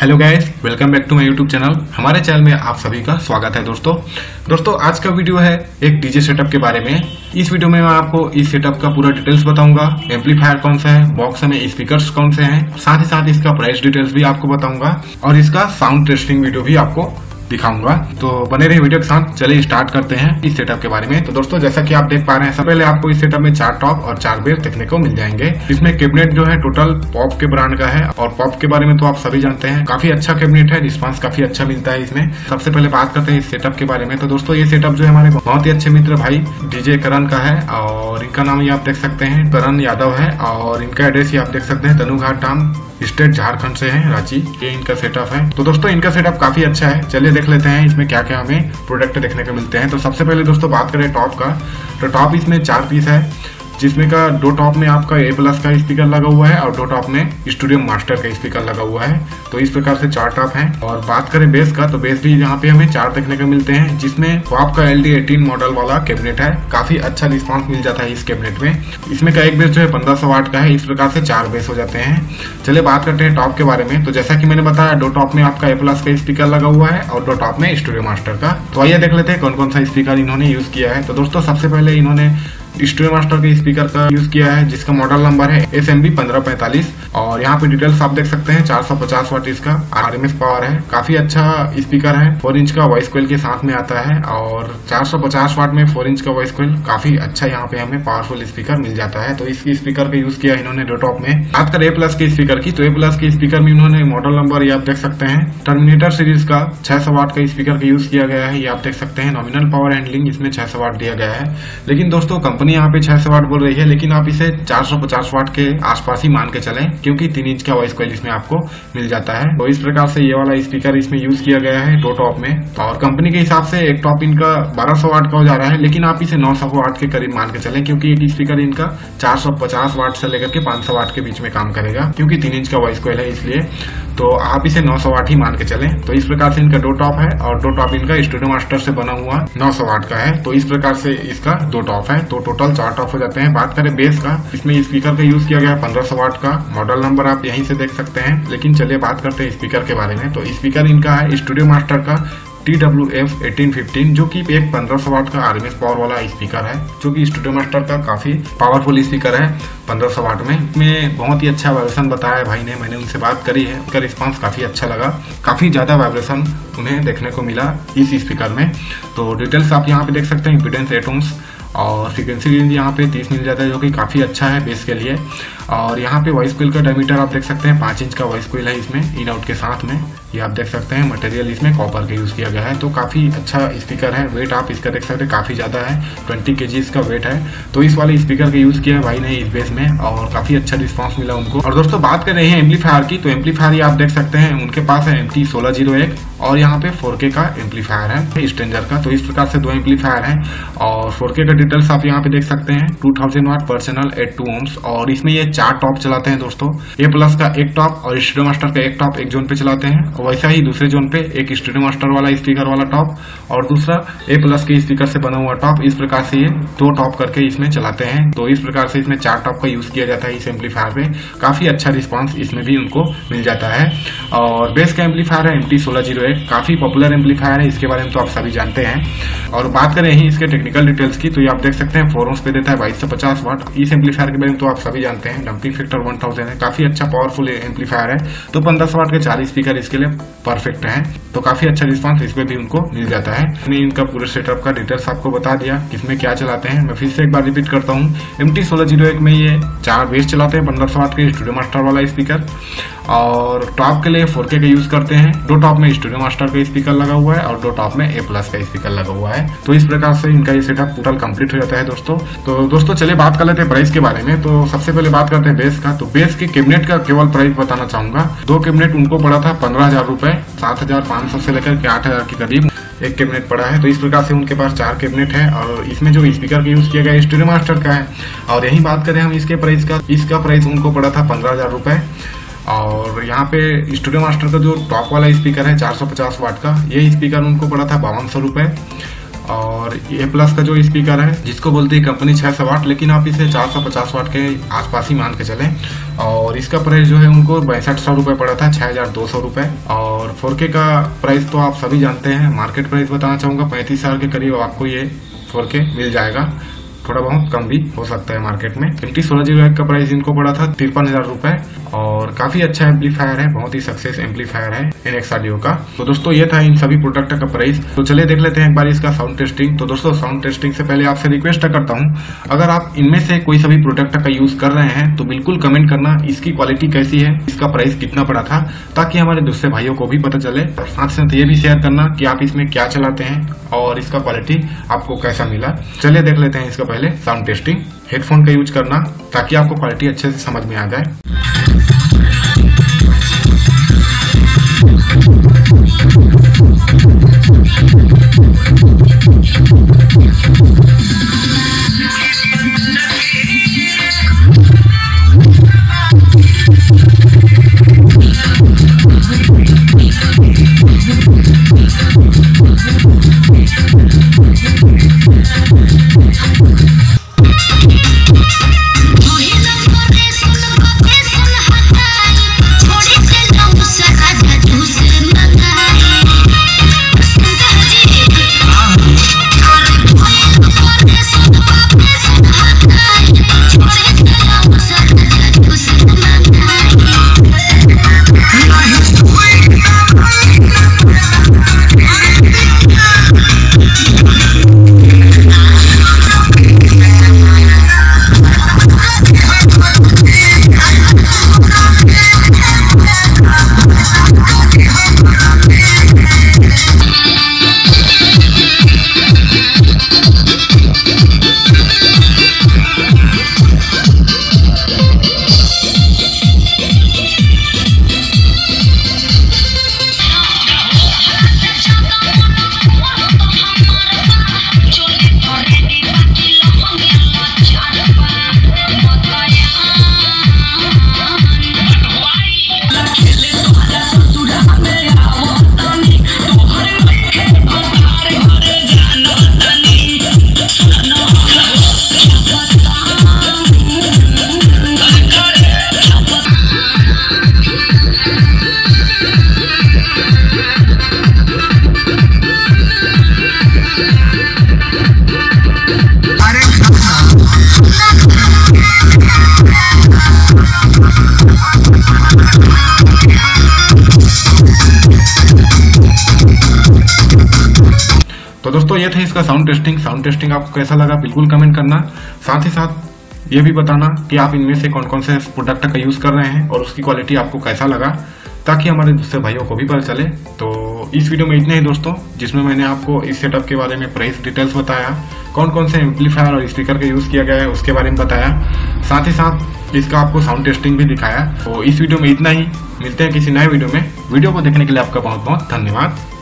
Hello guys, welcome back to my YouTube channel. हमारे channel में आप सभी का स्वागत है। दोस्तों आज का वीडियो है एक डीजे सेटअप के बारे में। इस वीडियो में मैं आपको इस सेटअप का पूरा डिटेल्स बताऊंगा। एम्पलीफायर कौन सा है, बॉक्स में स्पीकर्स कौन से हैं, साथ ही साथ इसका प्राइस डिटेल्स भी आपको बताऊंगा और इसका साउंड टेस्टिंग वीडियो भी आपको दिखाऊंगा। तो बने रहिए वीडियो के साथ। चलिए स्टार्ट करते हैं इस सेटअप के बारे में। तो दोस्तों जैसा कि आप देख पा रहे हैं, सबसे पहले आपको इस सेटअप में 4 टॉप और 4 बेस देखने को मिल जाएंगे। इसमें कैबिनेट जो है टोटल पॉप के ब्रांड का है और पॉप के बारे में तो आप सभी जानते हैं, काफी अच्छा कैबिनेट है, रिस्पांस काफी अच्छा मिलता है इसमें। सबसे पहले बात करते हैं इस सेटअप के बारे में। तो दोस्तों ये सेटअप जो है हमारे बहुत ही अच्छे मित्र भाई डीजे करण का है और इनका नाम ये आप देख सकते हैं करण यादव है और इनका एड्रेस ये आप देख सकते हैं तनुघाट धाम, स्टेट झारखंड से है, रांची। ये इनका सेटअप है। तो दोस्तों इनका सेटअप काफी अच्छा है। चलिए देख लेते हैं इसमें क्या क्या हमें प्रोडक्ट देखने को मिलते हैं। तो सबसे पहले दोस्तों बात करें टॉप का, तो टॉप इसमें 4 पीस है, जिसमें का 2 टॉप में आपका A+ का स्पीकर लगा हुआ है और 2 टॉप में स्टूडियो मास्टर का स्पीकर लगा हुआ है। तो इस प्रकार से 4 टॉप हैं। और बात करें बेस का, तो बेस भी यहाँ पे हमें 4 देखने को मिलते हैं, जिसमें पॉप का LD18 मॉडल वाला कैबिनेट है। काफी अच्छा रिस्पांस मिल जाता है इस कैबिनेट में। इसमें का एक बेस जो है 1500 वाट का है। इस प्रकार से 4 बेस हो जाते हैं। चलिए बात करते हैं टॉप के बारे में। तो जैसा कि मैंने बताया 2 टॉप में आपका A+ का स्पीकर लगा हुआ है और 2 टॉप में स्टूडियो मास्टर का। तो आइए देख लेते हैं कौन कौन सा स्पीकर इन्होंने यूज किया है। तो दोस्तों सबसे पहले इन्होंने स्टूडियो मास्टर के स्पीकर का यूज किया है, जिसका मॉडल नंबर है SMB 1545 और यहाँ पे डिटेल्स आप देख सकते हैं। 450 वाट इसका RMS पावर है। काफी अच्छा स्पीकर है। 4 इंच का वॉइस कोयल के साथ में आता है और 450 वाट में 4 इंच का वॉइस कोयल काफी अच्छा यहाँ पे हमें पावरफुल स्पीकर मिल जाता है। तो इस स्पीकर का यूज किया इन्होंने 2 टॉप में। बात करें A+ के स्पीकर की, तो A+ के स्पीकर में इन्होंने मॉडल नंबर ये आप देख सकते हैं टर्मिनेटर सीरीज का 600 वाट का स्पीकर का यूज किया गया है। ये आप देख सकते हैं नॉमिनल पावर हैंडलिंग इसमें 600 वाट दिया गया है। लेकिन दोस्तों कंपनी यहाँ पे 600 वाट बोल रही है, लेकिन आप इसे 450 वाट के आसपास ही मान के चलें, क्योंकि 3 इंच का वॉइस कोयल इसमें आपको मिल जाता है। तो इस प्रकार से ये वाला स्पीकर इसमें यूज किया गया है 2 टॉप में। और कंपनी के हिसाब से एक टॉप इनका 1200 वाट का हो जा रहा है, लेकिन आप इसे 900 वाट के करीब मान के चलें, क्योंकि एक स्पीकर इनका 450 वाट से लेकर के 500 वाट के बीच में काम करेगा, क्योंकि 3 इंच का वॉइस कोयल है इसलिए। तो आप इसे 900 वाट ही मान के चलें। तो इस प्रकार से इनका 2 टॉप है और 2 टॉप इनका स्टूडियो मास्टर से बना हुआ 900 वाट का है। तो इस प्रकार से इसका 2 टॉप है। तो टोटल 4 टॉप हो जाते हैं। बात करें बेस का, इसमें स्पीकर का यूज किया गया है 1500 वाट का। मॉडल नंबर आप यहीं से देख सकते हैं। लेकिन चलिए बात करते हैं स्पीकर के बारे में। तो स्पीकर इनका है स्टूडियो मास्टर का TWF1815, जो कि एक 1500 वाट का RMS पावर वाला स्पीकर है, जो कि स्टूडियो मास्टर का काफी पावरफुल स्पीकर है 1500 वाट में। इसमें बहुत ही अच्छा वाइब्रेशन बताया है भाई ने, मैंने उनसे बात करी है, उनका रिस्पांस काफी अच्छा लगा। काफी ज्यादा वाइब्रेशन उन्हें देखने को मिला इस स्पीकर में। तो डिटेल्स आप यहाँ पे देख सकते हैं, इम्पीडेंस 8 ohms और फ्रीक्वेंसी रेंज यहाँ पे 30 मिल जाता है, जो कि काफी अच्छा है बेस के लिए। और यहाँ पे वॉइस कोयल का डायमीटर आप देख सकते हैं 5 इंच का वॉइस कोयल है इसमें इन आउट के साथ में। ये आप देख सकते हैं मटेरियल इसमें कॉपर का यूज किया गया है। तो काफी अच्छा स्पीकर है। वेट आप इसका देख सकते हैं काफी ज्यादा है, 20 kg इसका वेट है। तो इस वाले स्पीकर का यूज किया है भाई ने इस बेस में और काफी अच्छा रिस्पांस मिला उनको। और दोस्तों बात कर रहे हैं एम्पलीफायर की, तो एम्पलीफायर आप देख सकते हैं उनके पास है MT1601 और यहाँ पे 4K का एम्पलीफायर है स्ट्रेंजर का। तो इस प्रकार से 2 एम्पलीफायर है और 4K का डिटेल्स आप यहाँ पे देख सकते हैं 2000 वाट पर चैनल 82 ohms। और इसमें ये 4 टॉप चलाते हैं दोस्तों। A+ का एक टॉप और स्टूडियो मास्टर का एक टॉप एक जोन पे चलाते हैं, और वैसा ही दूसरे जोन पे एक स्टूडियो मास्टर वाला स्पीकर वाला टॉप और दूसरा A+ के स्पीकर से बना हुआ टॉप। इस प्रकार से ये 2 टॉप करके इसमें चलाते हैं। तो इस प्रकार से इसमें 4 टॉप का यूज किया जाता है इस एम्पलीफायर पे। काफी अच्छा रिस्पांस इसमें भी उनको मिल जाता है। और बेस का एम्पलीफायर है MT1601, काफी पॉपुलर एम्पलीफायर है, इसके बारे में तो आप सभी जानते हैं। और बात करें ही इसके टेक्निकल डिटेल्स की, तो ये आप देख सकते हैं 4 ohms पे देता है 2250 वाट। इस एम्पलीफायर के बारे में तो आप सभी जानते हैं, डंपिंग फैक्टर 1000 है, काफी अच्छा पावरफुल एम्पलीफायर है। तो 1500 वाट के 4 स्पीकर इसके लिए परफेक्ट है। तो काफी अच्छा रिस्पांस इसमें भी उनको मिल जाता है। मैंने इनका पूरे सेटअप का डिटेल्स आपको बता दिया, किसमें क्या चलाते हैं। मैं फिर से एक बार रिपीट करता हूँ, MT1601 में ये 4 बेस चलाते हैं 1500 वाट के स्टूडियो मास्टर वाला स्पीकर, और टॉप के लिए 4K का यूज करते हैं। 2 टॉप में स्टूडियो मास्टर का स्पीकर लगा हुआ है और 2 टॉप में A+ का स्पीकर लगा हुआ है। तो इस प्रकार से इनका ये सेटअप टोटल कंप्लीट हो जाता है दोस्तों। तो दोस्तों चलिए बात कर लेते हैं प्राइस के बारे में। तो सबसे पहले बात करते हैं बेस का। तो बेस के कैबिनेट का केवल प्राइस बताना चाहूंगा। 2 कैबिनेट उनको पड़ा था 15,000 रुपए, 7,500 से लेकर के 8,000 के करीब एक कैबिनेट पड़ा है। तो इस प्रकार से उनके पास 4 कैबिनेट है और इसमें जो स्पीकर का यूज किया गया स्टूडियो मास्टर का है। और यही बात करें हम इसके प्राइस का, इसका प्राइस उनको पड़ा था 15,000 रुपए। और यहाँ पे स्टूडियो मास्टर का जो टॉप वाला स्पीकर है 450 वाट का, ये स्पीकर उनको पड़ा था 5200 रुपए। और ये प्लस का जो स्पीकर है जिसको बोलती है कंपनी 600 वाट, लेकिन आप इसे 450 वाट के आसपास ही मान के चलें। और इसका प्राइस जो है उनको 6200 रुपये पड़ा था, 6200 रुपये। और 4K का प्राइस तो आप सभी जानते हैं, मार्केट प्राइस बताना चाहूँगा 35,000 के करीब आपको ये 4K मिल जाएगा, थोड़ा बहुत कम भी हो सकता है मार्केट में। 16 GB का प्राइस इनको पड़ा था 53,000 रुपये। और काफी अच्छा एम्पलीफायर है, बहुत ही सक्सेस एम्पलीफायर है NX ऑडियो का। तो दोस्तों ये था इन सभी प्रोडक्ट का प्राइस। तो चलिए देख लेते हैं एक बार इसका साउंड टेस्टिंग। तो दोस्तों साउंड टेस्टिंग से पहले आपसे रिक्वेस्ट करता हूँ, अगर आप इनमें से कोई सभी प्रोडक्ट का यूज कर रहे हैं तो बिल्कुल कमेंट करना इसकी क्वालिटी कैसी है, इसका प्राइस कितना पड़ा था, ताकि हमारे दूसरे भाइयों को भी पता चले। और साथ साथ ये भी शेयर करना कि आप इसमें क्या चलाते हैं और इसका क्वालिटी आपको कैसा मिला। चलिए देख लेते हैं इसका पहले साउंड टेस्टिंग। हेडफोन का यूज करना ताकि आपको क्वालिटी अच्छे से समझ में आ जाए। तो दोस्तों ये था इसका साउंड टेस्टिंग। साउंड टेस्टिंग आपको कैसा लगा बिल्कुल कमेंट करना। साथ ही साथ ये भी बताना कि आप इनमें से कौन कौन से प्रोडक्ट का यूज कर रहे हैं और उसकी क्वालिटी आपको कैसा लगा, ताकि हमारे दूसरे भाइयों को भी पता चले। तो इस वीडियो में इतना ही दोस्तों, जिसमें मैंने आपको इस सेटअप के बारे में प्राइस डिटेल्स बताया, कौन कौन से एम्पलीफायर और स्पीकर का यूज किया गया है उसके बारे में बताया, साथ ही साथ इसका आपको साउंड टेस्टिंग भी दिखाया। तो इस वीडियो में इतना ही, मिलते हैं किसी नए वीडियो में। वीडियो को देखने के लिए आपका बहुत बहुत धन्यवाद।